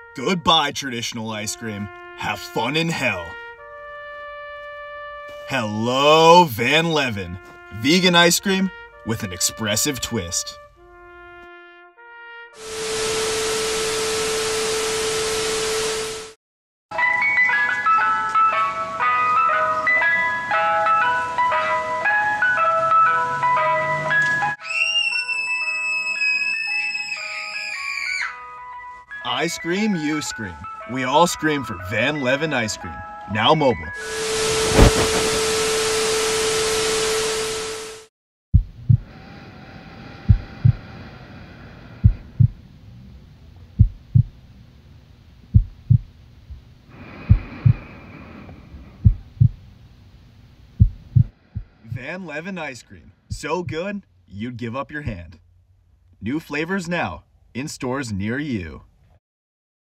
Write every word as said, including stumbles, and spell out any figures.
Goodbye, traditional ice cream. Have fun in hell. Hello, Van Leeuwen. Vegan ice cream with an expressive twist. I scream, you scream. We all scream for Van Leeuwen ice cream. Now mobile. Van Leeuwen ice cream. So good, you'd give up your hand. New flavors now, in stores near you.